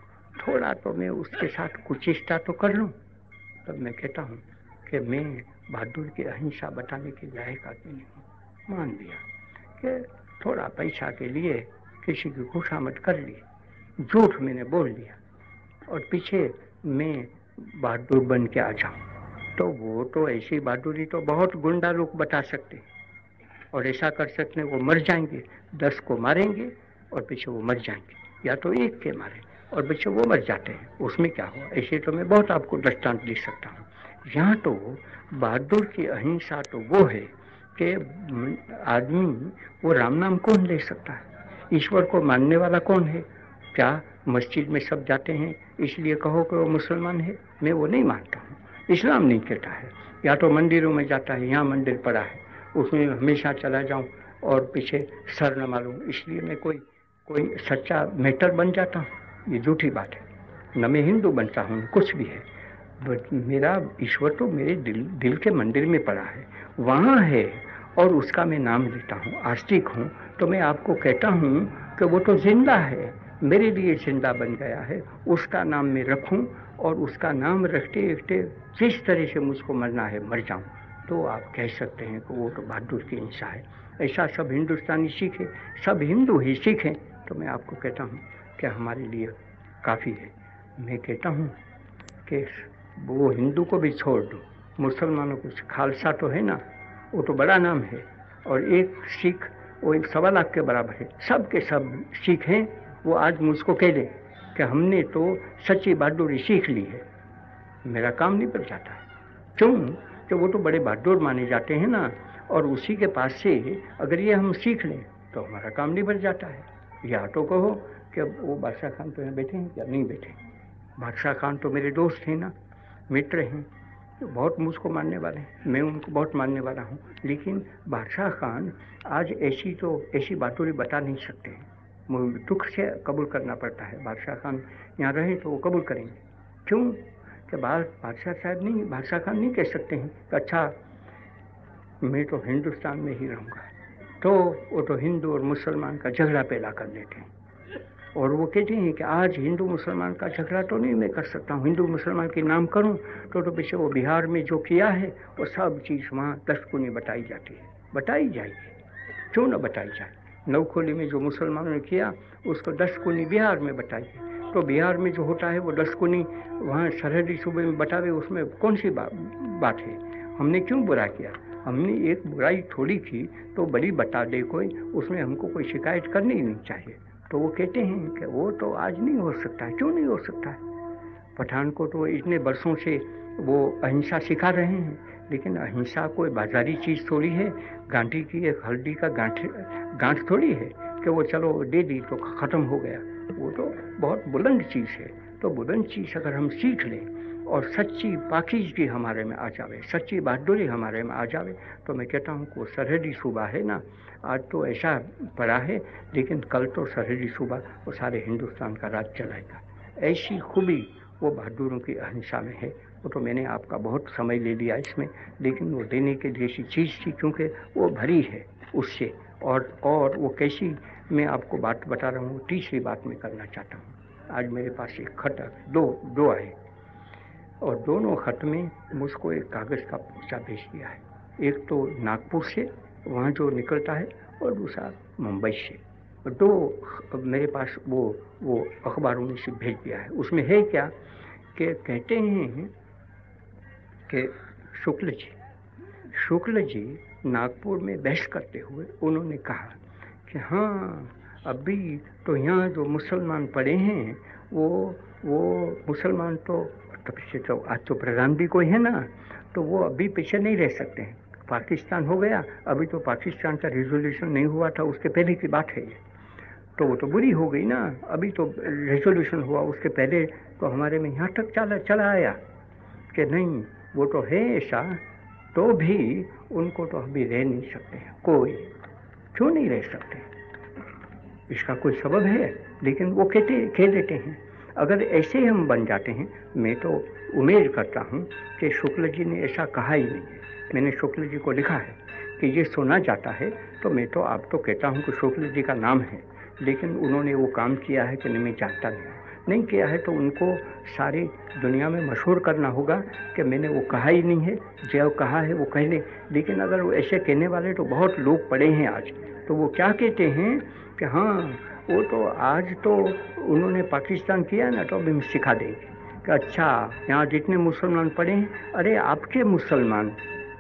थोड़ा तो मैं उसके साथ कुचेष्टा तो कर लूँ। तब मैं कहता हूँ कि मैं बहादुर की अहिंसा बताने के लायक आदमी नहीं हूँ। मान लिया कि थोड़ा पैसा के लिए किसी की खुशामद कर ली, झूठ मैंने बोल दिया, और पीछे मैं बहादुर बन के आ जाऊँ, तो वो तो ऐसी बहादुरी तो बहुत गुंडा लोग बता सकते हैं, और ऐसा कर सकते हैं वो मर जाएंगे, दस को मारेंगे और पीछे वो मर जाएंगे, या तो एक के मारे और पीछे वो मर जाते हैं, उसमें क्या हुआ। ऐसे तो मैं बहुत आपको दृष्टांत दे सकता हूँ। यहाँ तो बहादुर की अहिंसा तो वो है कि आदमी, वो राम नाम कौन ले सकता है, ईश्वर को मानने वाला कौन है? क्या मस्जिद में सब जाते हैं इसलिए कहो कि वो मुसलमान है? मैं वो नहीं मानता हूँ, इस्लाम नहीं कहता है। या तो मंदिरों में जाता है, यहाँ मंदिर पड़ा है, उसमें हमेशा चला जाऊँ और पीछे सर न मालूम, इसलिए मैं कोई कोई सच्चा मेटर बन जाता हूँ, ये झूठी बात है। न मैं हिंदू बनता हूँ, कुछ भी है, बट मेरा ईश्वर तो मेरे दिल दिल के मंदिर में पड़ा है, वहाँ है, और उसका मैं नाम लेता हूँ, आस्तिक हूँ। तो मैं आपको कहता हूँ कि वो तो जिंदा है, मेरे लिए जिंदा बन गया है, उसका नाम मैं रखूं, और उसका नाम रखते रखते जिस तरह से मुझको मरना है मर जाऊं, तो आप कह सकते हैं कि वो तो बहादुर की हिंसा है। ऐसा सब हिंदुस्तानी सीखे, सब हिंदू ही सीखें, तो मैं आपको कहता हूँ कि हमारे लिए काफ़ी है। मैं कहता हूँ कि वो हिंदू को भी छोड़ दो, मुसलमानों को, खालसा तो है ना, वो तो बड़ा नाम है, और एक सिख वो एक सवा लाख के बराबर है, सब के सब सिख हैं। वो आज मुझको कह दे कि हमने तो सच्ची बहादुरी सीख ली है, मेरा काम नहीं बन जाता है। क्यों? कि वो तो बड़े बहादुर माने जाते हैं ना, और उसी के पास से अगर ये हम सीख लें तो हमारा काम नहीं बन जाता है। या तो कहो कि वो बादशाह खान तो यहाँ बैठे हैं, क्या नहीं बैठे? बादशाह खान तो मेरे दोस्त हैं ना, मित्र हैं, तो बहुत मुझको मानने वाले हैं, मैं उनको बहुत मानने वाला हूँ। लेकिन बादशाह खान आज ऐसी तो ऐसी बहादुरी बता नहीं सकते हैं, दुख से कबूल करना पड़ता है। बादशाह खान यहाँ रहे तो वो कबूल करेंगे, क्यों? कि बादशाह साहब नहीं, बादशाह खान नहीं कह सकते हैं कि अच्छा मैं तो हिंदुस्तान में ही रहूँगा, तो वो तो हिंदू और मुसलमान का झगड़ा पैदा कर देते हैं। और वो कहते हैं कि आज हिंदू मुसलमान का झगड़ा तो नहीं मैं कर सकता हूँ, हिंदू मुसलमान के नाम करूँ तो तो पीछे वो बिहार में जो किया है वो सब चीज़ वहाँ दस गुनी बताई जाती है, बताई जाएगी, क्यों ना बताई जाए। नवखोली में जो मुसलमानों ने किया उसको दस गुनी बिहार में बताइए, तो बिहार में जो होता है वो दस गुनी वहाँ सरहदी सूबे में बतावे, उसमें कौन सी बा, बात है? हमने क्यों बुरा किया? हमने एक बुराई थोड़ी की तो बड़ी बता दे कोई, उसमें हमको कोई शिकायत करनी नहीं चाहिए। तो वो कहते हैं कि वो तो आज नहीं हो सकता है। क्यों नहीं हो सकता है? पठान को तो इतने बरसों से वो अहिंसा सिखा रहे हैं, लेकिन अहिंसा कोई बाजारी चीज़ थोड़ी है। गांधी की एक हल्दी का गांठ गांठ थोड़ी है कि वो चलो दे दी तो ख़त्म हो गया। वो तो बहुत बुलंद चीज़ है। तो बुलंद चीज़ अगर हम सीख लें और सच्ची पाकीज़गी हमारे में आ जावे, सच्ची बहादुरी हमारे में आ जावे, तो मैं कहता हूँ कि वो सरहदी सूबा है ना, आज तो ऐसा पड़ा है, लेकिन कल तो सरहदी सूबा वो सारे हिंदुस्तान का राज चलाएगा। ऐसी खूबी वो बहादुरों की अहिंसा में है। वो तो मैंने आपका बहुत समय ले लिया इसमें, लेकिन वो देने के जैसी चीज़ थी, क्योंकि वो भरी है उससे। और और वो कैसी, मैं आपको बात बता रहा हूँ। तीसरी बात मैं करना चाहता हूँ। आज मेरे पास एक खत दो दो आए, और दोनों खत में मुझको एक कागज़ का पर्चा भेज दिया है। एक तो नागपुर से वहाँ जो निकलता है, और दूसरा मुंबई से। दो मेरे पास वो वो अखबारों में से भेज दिया है। उसमें है क्या कि कहते हैं कि शुक्ल जी शुक्ल जी नागपुर में बहस करते हुए उन्होंने कहा कि हाँ, अभी तो यहाँ जो मुसलमान पड़े हैं वो वो मुसलमान तो पीछे तो आज तो प्रधान भी कोई है ना, तो वो अभी पीछे नहीं रह सकते हैं। पाकिस्तान हो गया, अभी तो पाकिस्तान का रिजोल्यूशन नहीं हुआ था, उसके पहले की बात है ये। तो वो तो बुरी हो गई ना, अभी तो रेजोल्यूशन हुआ, उसके पहले तो हमारे में यहाँ तक चला चला आया कि नहीं, वो तो है ऐसा, तो भी उनको तो अभी रह नहीं सकते हैं। कोई क्यों नहीं रह सकते, इसका कोई सबब है, लेकिन वो कहते कह देते हैं। अगर ऐसे हम बन जाते हैं, मैं तो उम्मीद करता हूँ कि शुक्ल जी ने ऐसा कहा ही नहीं है। मैंने शुक्ल जी को लिखा है कि ये सुना जाता है, तो मैं तो आप तो कहता हूँ कि शुक्ल जी का नाम है, लेकिन उन्होंने वो काम किया है कि नहीं मैं जानता नहीं नहीं किया है, तो उनको सारी दुनिया में मशहूर करना होगा कि मैंने वो कहा ही नहीं है, जो कहा है वो कह ले। लेकिन अगर वो ऐसे कहने वाले तो बहुत लोग पड़े हैं आज, तो वो क्या कहते हैं कि हाँ वो तो आज तो उन्होंने पाकिस्तान किया ना, तो अभी हम सिखा देंगे कि अच्छा यहाँ जितने मुसलमान पड़े हैं, अरे आपके मुसलमान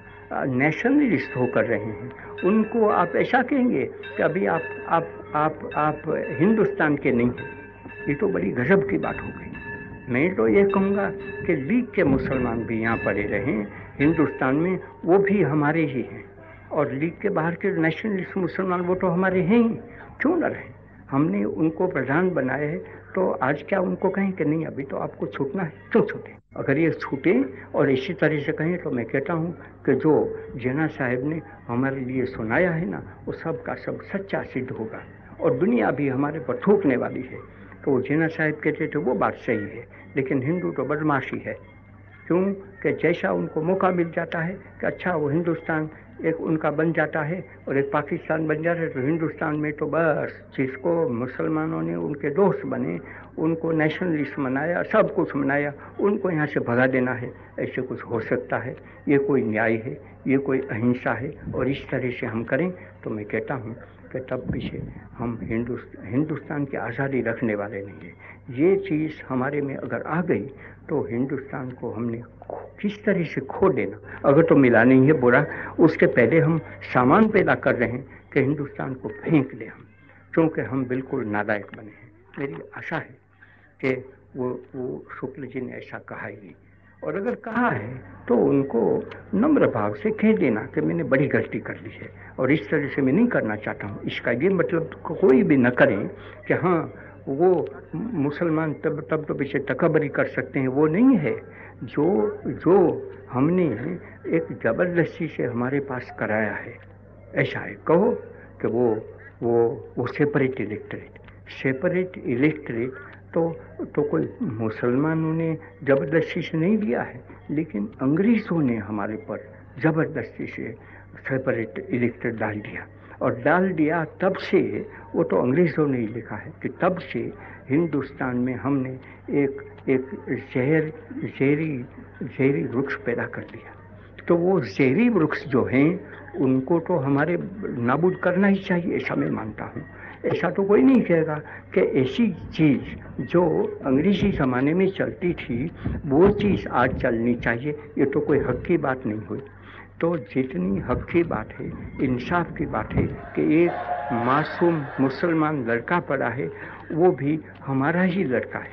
नेशनलिस्ट होकर रहे हैं, उनको आप ऐसा कहेंगे कि अभी आप आप आप आप हिंदुस्तान के नहीं हैं। ये तो बड़ी गजब की बात हो गई। मैं तो ये कहूँगा कि लीग के मुसलमान भी यहाँ पड़े रहें हिंदुस्तान में, वो भी हमारे ही हैं, और लीग के बाहर के नेशनलिस्ट मुसलमान वो तो हमारे हैं ही, क्यों न रहे। हमने उनको प्रधान बनाया है, तो आज क्या उनको कहें कि नहीं अभी तो आपको छूटना है, क्यों छूटे। अगर ये छूटे और इसी तरह से कहें, तो मैं कहता हूँ कि जो जिन्ना साहब ने हमारे लिए सुनाया है ना, वो सब का सब सच्चा सिद्ध होगा, और दुनिया भी हमारे पर थूकने वाली है। तो जिन्ना साहब कहते थे वो बात सही है, लेकिन हिंदू तो बदमाशी है। क्यों कि जैसा उनको मौका मिल जाता है कि अच्छा वो हिंदुस्तान एक उनका बन जाता है और एक पाकिस्तान बन जाता है, तो हिंदुस्तान में तो बस जिसको मुसलमानों ने उनके दोस्त बने, उनको नेशनलिस्ट मनाया, सब कुछ मनाया, उनको यहाँ से भगा देना है। ऐसे कुछ हो सकता है? ये कोई न्याय है? ये कोई अहिंसा है? और इस तरह से हम करें तो मैं कहता हूँ कि तब पीछे हम हिंदुस्तान हिंदुस्तान की आज़ादी रखने वाले नहीं हैं। ये चीज़ हमारे में अगर आ गई तो हिंदुस्तान को हमने किस तरह से खो देना। अगर तो मिला नहीं है बुरा, उसके पहले हम सामान पैदा कर रहे हैं कि हिंदुस्तान को फेंक दें हम, क्योंकि हम बिल्कुल नालायक बने हैं। मेरी आशा है कि वो वो शुक्ल जी ने ऐसा कहा ही नहीं, और अगर कहा है तो उनको नम्र भाव से कह देना कि मैंने बड़ी गलती कर ली है और इस तरह से मैं नहीं करना चाहता हूँ। इसका ये मतलब कोई भी न करें कि हाँ वो मुसलमान तब तब तो पीछे तकबरी कर सकते हैं, वो नहीं है। जो जो हमने एक ज़बरदस्ती से हमारे पास कराया है, ऐसा है कहो कि वो वो वो सेपरेट इलेक्टरेट सेपरेट इलेक्टरेट तो तो कोई मुसलमानों ने ज़बरदस्ती से नहीं दिया है, लेकिन अंग्रेज़ों ने हमारे पर ज़बरदस्ती से सेपरेट इलेक्टरेट डाल दिया, और डाल दिया तब से, वो तो अंग्रेज़ों ने ही लिखा है कि तब से हिंदुस्तान में हमने एक एक जहर जहरी जहरी वृक्ष पैदा कर दिया। तो वो जहरी वृक्ष जो हैं उनको तो हमारे नाबूद करना ही चाहिए, ऐसा मैं मानता हूँ। ऐसा तो कोई नहीं कहेगा कि ऐसी चीज़ जो अंग्रेज़ी ज़माने में चलती थी वो चीज़ आज चलनी चाहिए, ये तो कोई हक की बात नहीं हुई। तो जितनी हक की बात है, इंसाफ की बात है कि एक मासूम मुसलमान लड़का पड़ा है, वो भी हमारा ही लड़का है,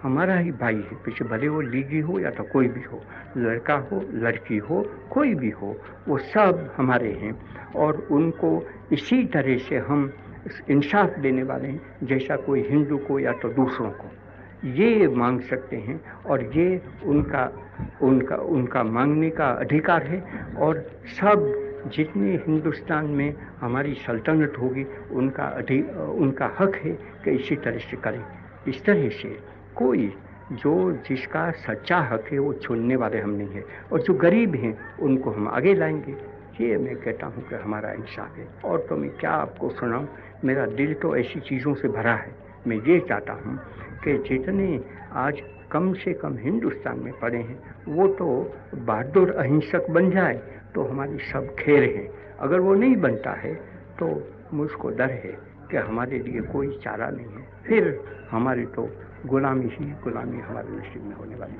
हमारा ही भाई है, पीछे भले वो लीगी हो या तो कोई भी हो, लड़का हो लड़की हो कोई भी हो, वो सब हमारे हैं और उनको इसी तरह से हम इंसाफ देने वाले हैं जैसा कोई हिंदू को या तो दूसरों को ये मांग सकते हैं। और ये उनका उनका उनका मांगने का अधिकार है और सब जितने हिंदुस्तान में हमारी सल्तनत होगी उनका अधिक उनका हक है कि इसी तरह से करें। इस तरह से कोई जो जिसका सच्चा हक है वो छोड़ने वाले हम नहीं हैं और जो गरीब हैं उनको हम आगे लाएंगे। ये मैं कहता हूँ कि हमारा इंसाफ है। और तो मैं क्या आपको सुनाऊँ, मेरा दिल तो ऐसी चीज़ों से भरा है। मैं ये चाहता हूँ कि जितने आज कम से कम हिंदुस्तान में पड़े हैं वो तो बहादुर अहिंसक बन जाए तो हमारी सब खैर है। अगर वो नहीं बनता है तो मुझको डर है कि हमारे लिए कोई चारा नहीं है, फिर हमारी तो गुलामी ही गुलामी हमारे नसीब में होने वाली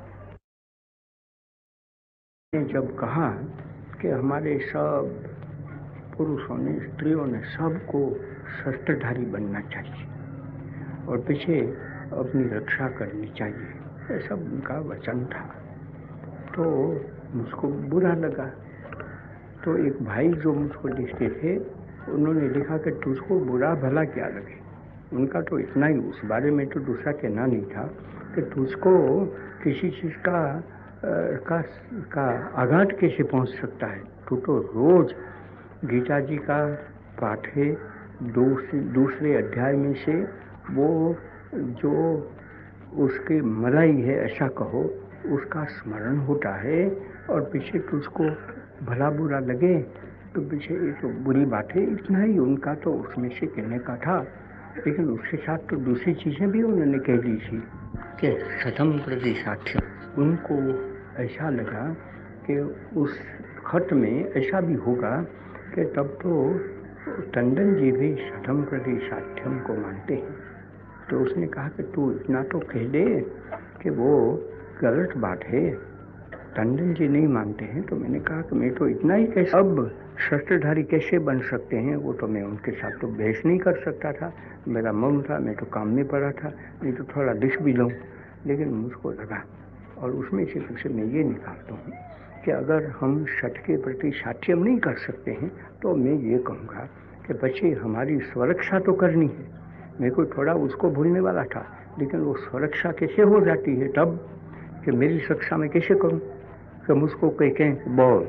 है। जब कहा कि हमारे सब पुरुषों ने स्त्रियों ने सबको शस्त्रधारी बनना चाहिए और पीछे अपनी रक्षा करनी चाहिए, ये सब उनका वचन था, तो मुझको बुरा लगा। तो एक भाई जो मुझको लिखते थे उन्होंने लिखा कि तुझको बुरा भला क्या लगे। उनका तो इतना ही, उस बारे में तो दूसरा कहना नहीं था कि तुझको किसी चीज़ का का का आघात कैसे पहुंच सकता है। तू तो रोज़ गीता जी का पाठ है, दूसरे दूसरे अध्याय में से वो जो उसकी मलाई है ऐसा कहो उसका स्मरण होता है और पीछे तुझको भला बुरा लगे तो पीछे ये तो बुरी बात है। इतना ही उनका तो उसमें से कहने का था, लेकिन उसके साथ तो दूसरी चीज़ें भी उन्होंने कह दी थी कि शतम प्रति साक्ष्य। उनको ऐसा लगा कि उस खत में ऐसा भी होगा कि तब तो टंडन जी भी शतम प्रति साक्ष्यम को मानते हैं। तो उसने कहा कि तू इतना तो कह दे कि वो गलत बात है, टंडन जी नहीं मानते हैं। तो मैंने कहा कि मैं तो इतना ही कैसे अब शस्त्रधारी कैसे बन सकते हैं, वो तो मैं उनके साथ तो बहस नहीं कर सकता था, मेरा मन था, मैं तो काम में पड़ा था, नहीं तो थोड़ा लिख भी लूँ। लेकिन मुझको लगा और उसमें से कुछ मैं ये निकालता हूँ कि अगर हम सत्य के प्रति साक्ष्यम नहीं कर सकते हैं तो मैं ये कहूँगा कि बच्चे हमारी सुरक्षा तो करनी है। मैं कोई थोड़ा उसको भूलने वाला था, लेकिन वो सुरक्षा कैसे हो जाती है तब कि मेरी सुरक्षा में कैसे करूं कि मुझको कहीं कहें बोल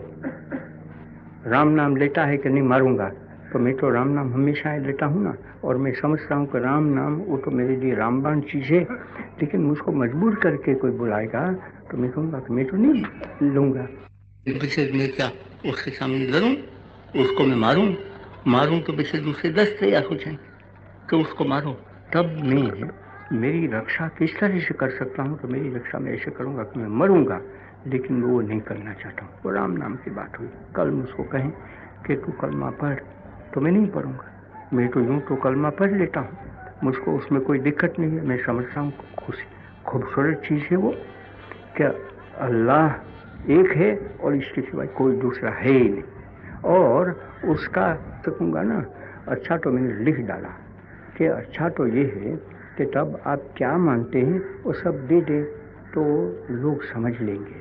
राम नाम लेता है कि नहीं मारूंगा, तो मैं तो राम नाम हमेशा लेता हूं ना। और मैं समझता हूं कि राम नाम वो तो मेरे लिए रामबाण चीज़ है, लेकिन मुझको मजबूर करके कोई बुलाएगा तो मैं कहूँगा कि मैं तो नहीं लूँगा। पीछे मैं क्या उसके सामने लड़ूँ, उसको मैं मारूँ मारूँ तो पीछे दूसरे दस तैयार हो जाएंगे कि उसको मारो। तब मैं मेरी रक्षा किस तरह से कर सकता हूँ, तो मेरी रक्षा मैं ऐसे करूँगा कि मैं मरूँगा, लेकिन वो नहीं करना चाहता हूँ। वो राम नाम की बात हुई। कल मुझको कहें कि तू कलमा पढ़, तो मैं नहीं पढ़ूँगा। मैं तो यूँ तो कलमा पढ़ लेता हूँ, मुझको उसमें कोई दिक्कत नहीं है। मैं समझता हूँ खुशी खूबसूरत चीज़ है वो कि अल्लाह एक है और इसके सिवाय कोई दूसरा है ही नहीं। और उसका कहूँगा ना, अच्छा तो मैंने लिख डाला कि अच्छा तो ये है कि तब आप क्या मानते हैं वो सब दे दे तो लोग समझ लेंगे।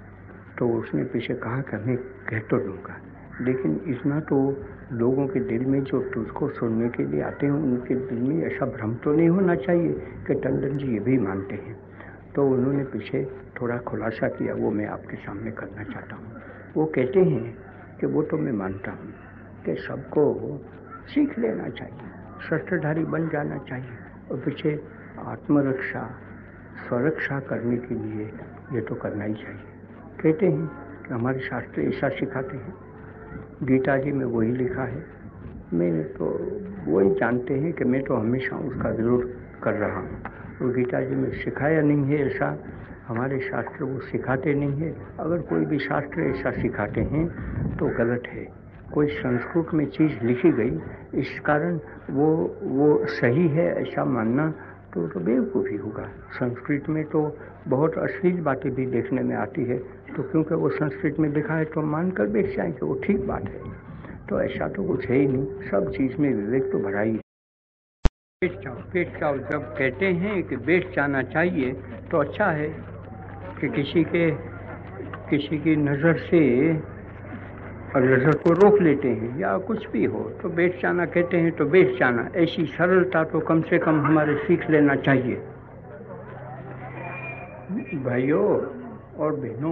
तो उसने पीछे कहा कि मैं कह तो दूँगा, लेकिन इतना तो लोगों के दिल में जो तुझको सुनने के लिए आते हैं उनके दिल में ऐसा भ्रम तो नहीं होना चाहिए कि टंडन जी ये भी मानते हैं। तो उन्होंने पीछे थोड़ा खुलासा किया, वो मैं आपके सामने करना चाहता हूँ। वो कहते हैं कि वो तो मैं मानता हूँ कि सबको सीख लेना चाहिए, शस्त्रधारी बन जाना चाहिए और पीछे आत्मरक्षा स्वरक्षा करने के लिए ये तो करना ही चाहिए। कहते हैं कि हमारे शास्त्र ऐसा सिखाते हैं, गीता जी में वही लिखा है। मैंने तो वही जानते हैं कि मैं तो हमेशा उसका विरोध कर रहा हूँ। वो गीता जी में सिखाया नहीं है ऐसा, हमारे शास्त्र वो सिखाते नहीं है। अगर कोई भी शास्त्र ऐसा सिखाते हैं तो गलत है। कोई संस्कृत में चीज़ लिखी गई इस कारण वो वो सही है ऐसा मानना तो तो बेवकूफ़ी होगा। संस्कृत में तो बहुत अश्लील बातें भी देखने में आती है, तो क्योंकि वो संस्कृत में लिखा है तो मान कर बैठ जाए कि वो ठीक बात है। तो ऐसा तो कुछ है ही नहीं, सब चीज़ में विवेक तो भरा ही है। पेट चाव पेट चाव जब कहते हैं कि बेच जाना चाहिए तो अच्छा है कि किसी के किसी की नज़र से और नज़र को रोक लेते हैं या कुछ भी हो तो बेच जाना कहते हैं तो बेच जाना, ऐसी सरलता तो कम से कम हमारे सीख लेना चाहिए। भाइयों और बहनों,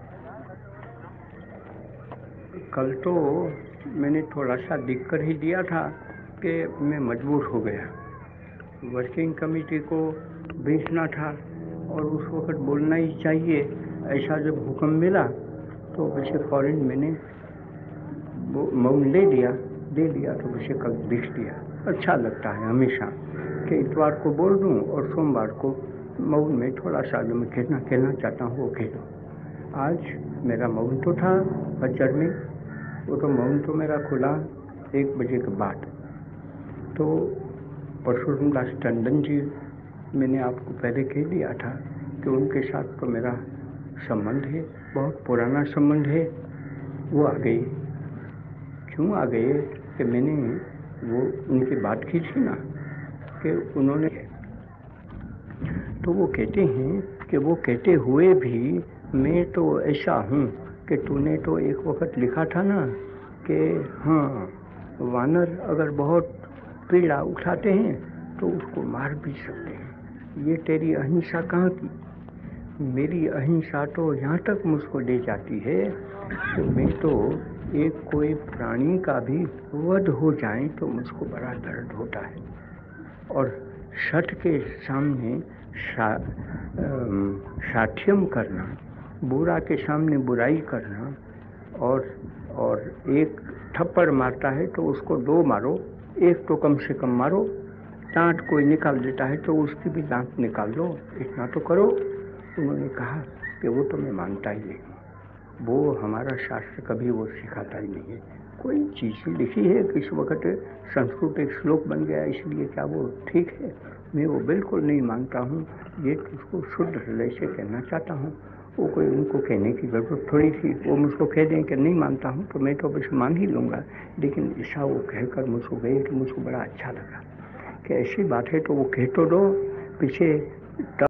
कल तो मैंने थोड़ा सा दिख कर ही दिया था कि मैं मजबूर हो गया। वर्किंग कमेटी को भेजना था और उस वक्त बोलना ही चाहिए, ऐसा जब हुक्म मिला तो वैसे फ़ौरन मैंने वो मौन ले लिया दे लिया तो वैसे कल लिख दिया। अच्छा लगता है हमेशा कि इतवार को बोल दूँ और सोमवार को मौन में थोड़ा सा जो मैं कहना कहना चाहता हूँ वो कह दूँ। आज मेरा मौन तो था फजर में, वो तो मौन तो मेरा खुला एक बजे के बाद। तो परशुराम दास टंडन जी, मैंने आपको पहले कह दिया था कि उनके साथ तो मेरा संबंध है, बहुत पुराना संबंध है। वो आ गए, क्यों आ गए कि मैंने वो उनकी बात की थी ना कि उन्होंने, तो वो कहते हैं कि वो कहते हुए भी मैं तो ऐसा हूँ कि तूने तो एक वक्त लिखा था ना कि हाँ, वानर अगर बहुत पीड़ा उठाते हैं तो उसको मार भी सकते हैं। ये तेरी अहिंसा कहाँ की? मेरी अहिंसा तो यहाँ तक मुझको ले जाती है कि मैं तो एक कोई प्राणी का भी वध हो जाए तो मुझको बड़ा दर्द होता है। और सत्य के सामने शा, साठ्यम करना, बुरा के सामने बुराई करना, और और एक थप्पड़ मारता है तो उसको दो मारो, एक तो कम से कम मारो। दांत कोई निकाल देता है तो उसकी भी दांत निकाल लो, इतना तो करो। उन्होंने कहा कि वो तो मैं मानता ही नहीं, वो हमारा शास्त्र कभी वो सिखाता ही नहीं है। कोई चीज़ लिखी है किस वक्त संस्कृत एक श्लोक बन गया इसलिए क्या वो ठीक है? मैं वो बिल्कुल नहीं मानता हूँ। ये उसको शुद्ध हृदय से कहना चाहता हूँ। वो कोई उनको कहने की ज़रूरत थोड़ी थी, वो मुझको कह दें कि नहीं मानता हूँ तो मैं तो बस मान ही लूँगा। लेकिन ऐसा वो कहकर मुझको गए कि मुझको बड़ा अच्छा लगा कि ऐसी बात है तो वो कह तो दो। पीछे